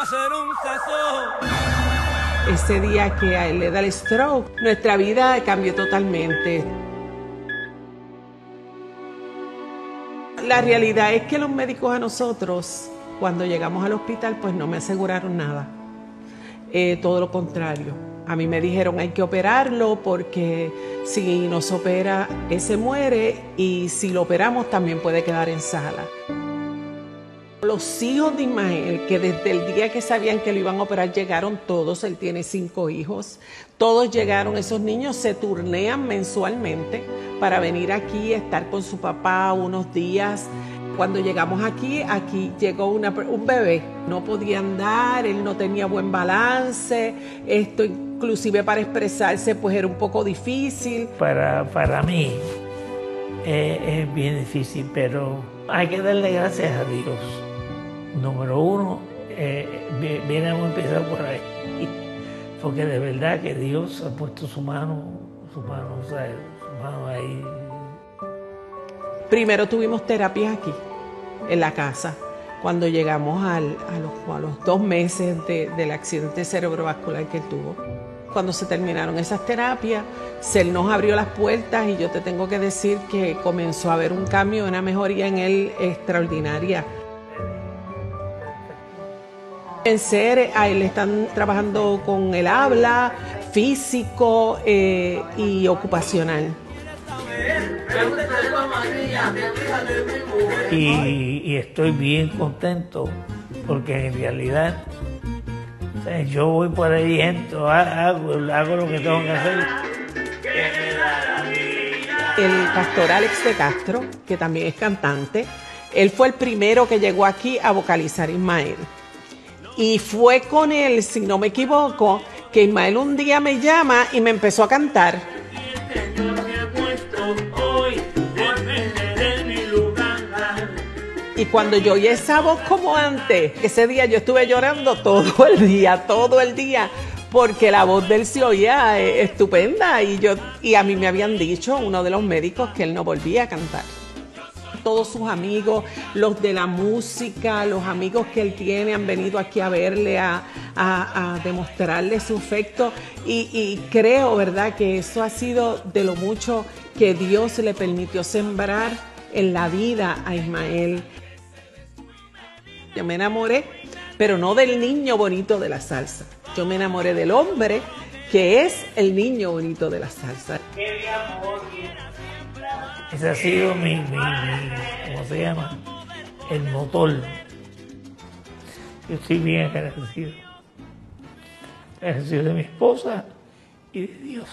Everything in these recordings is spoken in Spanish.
a hacer un sazón. Ese día que a él le da el stroke, nuestra vida cambió totalmente. La realidad es que los médicos a nosotros, cuando llegamos al hospital, pues no me aseguraron nada. Todo lo contrario. A mí me dijeron hay que operarlo porque si no se opera, él se muere y si lo operamos también puede quedar en sala. Los hijos de Ismael, que desde el día que sabían que lo iban a operar, llegaron todos. Él tiene 5 hijos. Todos llegaron. Esos niños se turnean mensualmente para venir aquí, estar con su papá unos días. Cuando llegamos aquí llegó un bebé. No podía andar, él no tenía buen balance. Esto inclusive para expresarse pues era un poco difícil. Para mí es bien difícil, pero hay que darle gracias a Dios. Número uno, viéramos empezar por ahí, porque de verdad que Dios ha puesto su mano ahí. Primero tuvimos terapias aquí, en la casa, cuando llegamos a los 2 meses del accidente cerebrovascular que él tuvo. Cuando se terminaron esas terapias, él nos abrió las puertas y yo te tengo que decir que comenzó a haber un cambio, una mejoría en él extraordinaria. En SER, a él le están trabajando con el habla, físico y ocupacional. Y estoy bien contento porque en realidad yo voy por ahí, entro, hago lo que tengo que hacer. El pastor Alex de Castro, que también es cantante, él fue el primero que llegó aquí a vocalizar a Ismael. Y fue con él, si no me equivoco, que Ismael un día me llama y me empezó a cantar. Y cuando yo oí esa voz como antes, ese día yo estuve llorando todo el día, porque la voz de él se oía estupenda. Y a mí me habían dicho, uno de los médicos, que él no volvía a cantar. Todos sus amigos, los de la música, los amigos que él tiene han venido aquí a verle, a demostrarle su afecto y creo, ¿verdad?, que eso ha sido de lo mucho que Dios le permitió sembrar en la vida a Ismael. Yo me enamoré, pero no del niño bonito de la salsa. Yo me enamoré del hombre que es el niño bonito de la salsa. Ese ha sido ¿cómo se llama? El motor. Yo estoy bien agradecido. Agradecido de mi esposa y de Dios.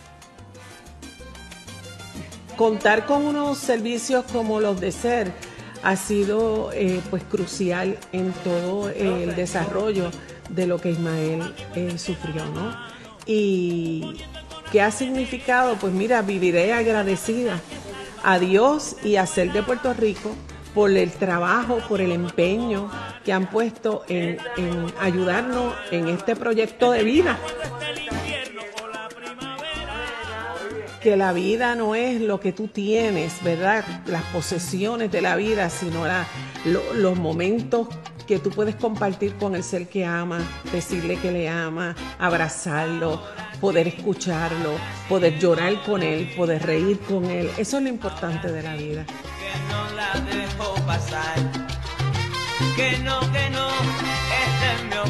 Contar con unos servicios como los de SER ha sido pues crucial en todo el desarrollo de lo que Ismael sufrió, ¿no? Y ¿qué ha significado? Pues mira, viviré agradecida a Dios y a SER de Puerto Rico por el trabajo, por el empeño que han puesto en ayudarnos en este proyecto de vida. Que la vida no es lo que tú tienes, ¿verdad? Las posesiones de la vida, sino los momentos que tú puedes compartir con el ser que ama, decirle que le ama, abrazarlo, poder escucharlo, poder llorar con él, poder reír con él. Eso es lo importante de la vida. Que no la dejo pasar, que no, esta es mi